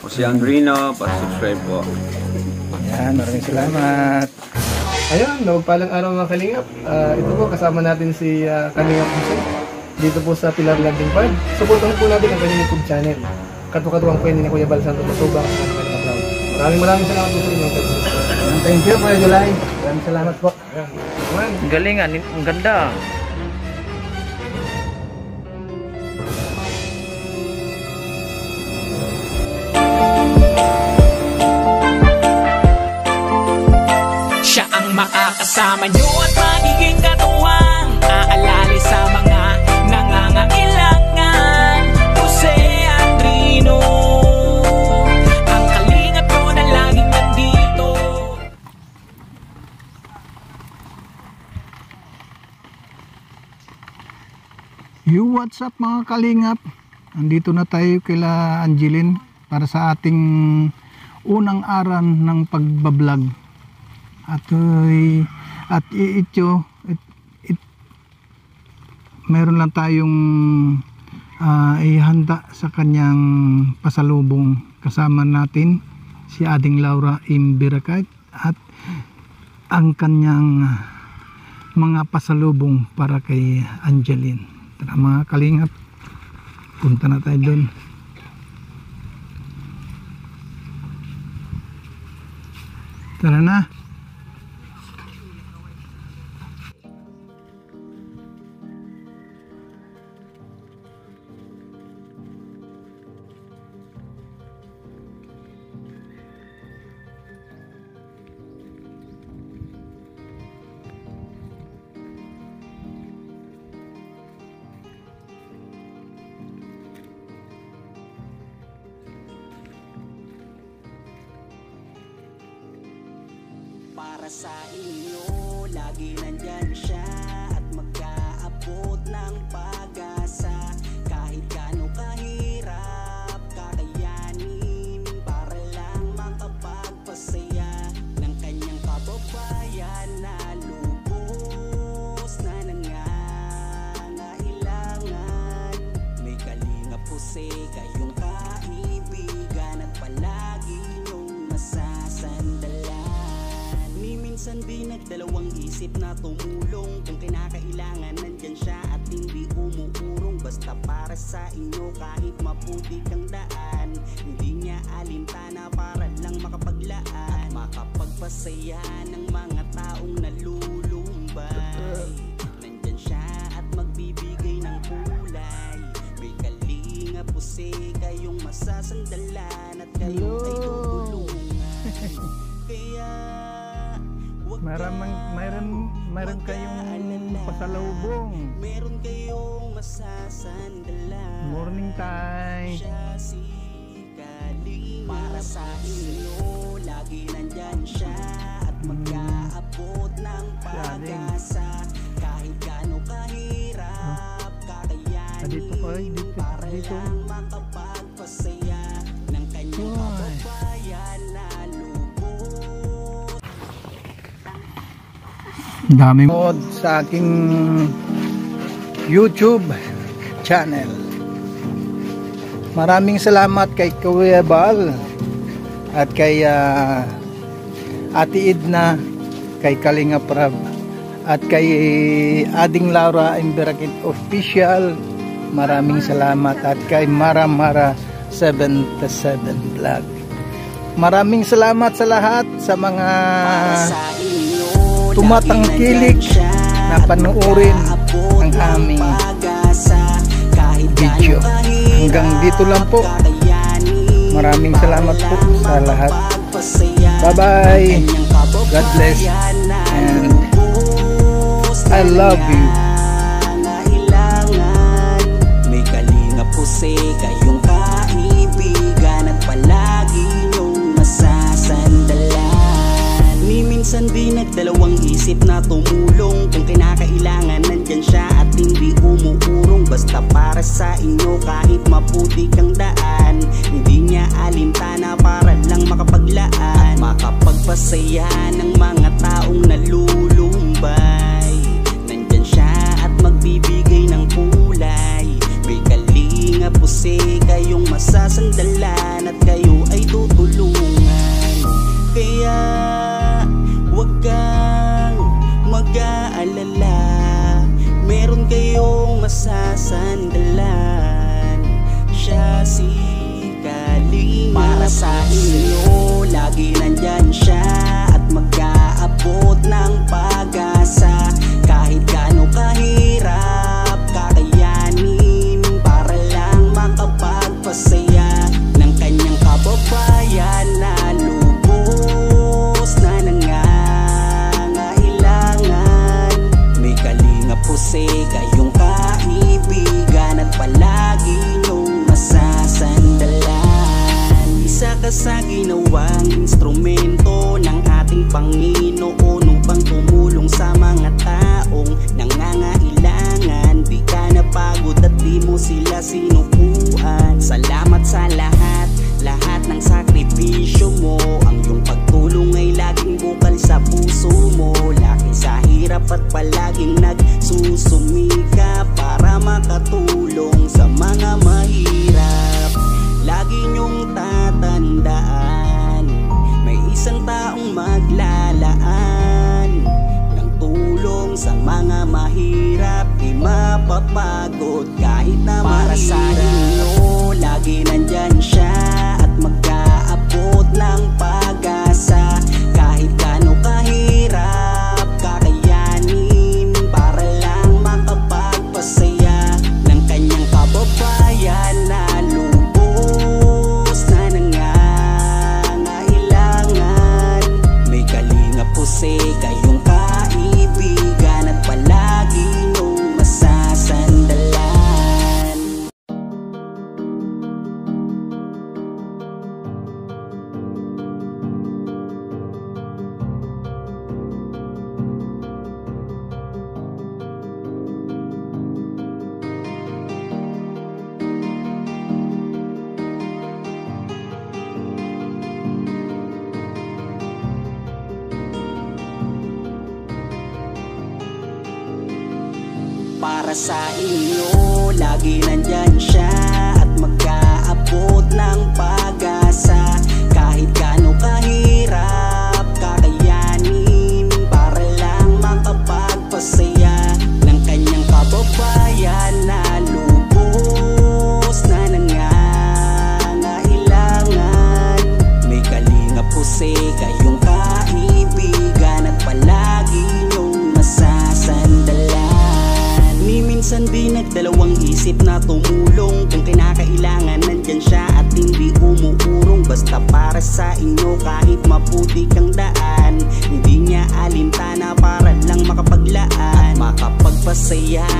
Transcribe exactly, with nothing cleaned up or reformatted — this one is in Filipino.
Si Andrino, pa-subscribe po. Yan, maraming salamat. Ayun, nagpalang araw mga kalingap. Uh, ito po, kasama natin si uh, Kalingap Jose dito po sa Pilar Landing Park. Supportan po natin ang kanyang YouTube channel. Katu-katuwang po ni Kuya Bal Santo Matubang sa kanyang account. Maraming maraming salamat po sa inyong pag-subscribe. Thank you, Kuya July. Maraming salamat po. Ayan. Galingan, ang ganda. Makakasama nyo at magiging katuwang aalali sa mga nangangailangan. Jose Andrino, ang kalingap ko na laging nandito. Yo, what's up mga kalingap? Andito na tayo kila Angeline para sa ating unang araw ng pagbablog. At uh, at ito it, it, meron lang tayong uh, ihanda sa kanyang pasalubong. Kasama natin si Ading Laura Imbirakat at ang kanyang mga pasalubong para kay Angeline. Tara mga kalingap, punta na tayo doon. Tara na. Para sa inyo, lagi nandyan siya at mag-aabot ng pag-asa. Kahit gaano kahirap, kakayanin para lang makapagpasaya ng kanyang kababayan na lubos na nangangailangan. May Kalingap Jose, kayong kaibigan at palagi niyong masasandalan. Minsan binagdalawang isip na tumulong. Kung kinakailangan nandyan siya at hindi umuurong. Basta para sa inyo kahit maputik ang daan. Hindi niya alintana para lang makapaglaan at makapagpasaya ng mga taong nalulumbay. Nandyan siya at magbibigay ng kulay. May Kalingap Jose, kayong masasandalan at kayo ay tutulungan. Kaya Mayroon, mayroon, mayroon kayong pasalubong. Meron kayong masasandalan. Morning time. Siya si Kalingap. Para sa inyo, lagi nandyan siya at mag-aabot ng pag-asa. Kahit gaano kahirap, kakayanin para lang makapagpasaya ng kanyang kababayan na lubos. Dami mo sa aking YouTube channel. Maraming salamat kay Kuya Bal at kay uh, Ate Edna, kay Kalingap Rab at kay Ading Laura Imbirakit Official. Maraming salamat at kay Mara Mara seventy-seven Vlog. Maraming salamat sa lahat sa mga tumatangkilik na panuorin ang aming video. Hanggang dito lang po. Maraming salamat po sa lahat. Bye bye. God bless and I love you. May Kalingap Jose, kayong kaibigan at palagi niyong masasandalan. Ni minsan binagdalawang isip na tumulong. Kung kinakailangan nandyan siya at hindi umuurong. Basta para sa inyo kahit maputik ang daan. Hindi niya alintana para lang makapaglaan at makapagpasaya ng mga taong nalulumbay. Nandyan siya at magbibigay ng kulay. May Kalingap Jose, kayong masasandalan at kayo ay para sa inyo. Lagi nandyan siya at mag-aabot ng pag-asa. Kahit gaano kahirap kakayanin para lang makapagpasaya ng kanyang kababayan na lubos na nangangailangan. May Kalingap Jose kayong kaibigan at palagi niyong masasandalan. Isa ka sa ginawang instrumento ng ating Panginoon upang tumulong sa mga taong nangangailangan. Di ka napagod at di mo sila sinukuan. Salamat sa lahat, lahat ng sakripisyo mo. Ang iyong pagtulong ay laging bukal sa puso mo. Laki sa hirap at palaging nagsusumika para makatulong sa mga mahirap. Lagi niyong tatandaan, may isang taong maglalaan ng tulong sa mga mahirap. Di mapapagod kahit na para mahirap. Sa inyo, lagi nandyan siya at mag-aabot ng pag-asa. Kahit gaano kahirap kakayanin para lang makapagpasaya ng kanyang kababayan na lubos na nangangailangan. May Kalingap Jose kayong kaibigan at palagi niyong masasandalan. Para sa inyo, lagi nandyan siya at mag-aabot ng pag-asa. Kahit gaano kahirap kakayanin para lang makapagpasaya ng kanyang kababayan na lubos na nangangailangan. May Kalingap Jose kayong kaibigan at palagi niyong masasandalan. Ni minsan di nagdalawang isip na tumulong. Kung kinakailangan nandyan siya at hindi umuurong. Basta para sa inyo kahit maputi kang daan, hindi niya alintana para lang makapaglaan at makapagpasaya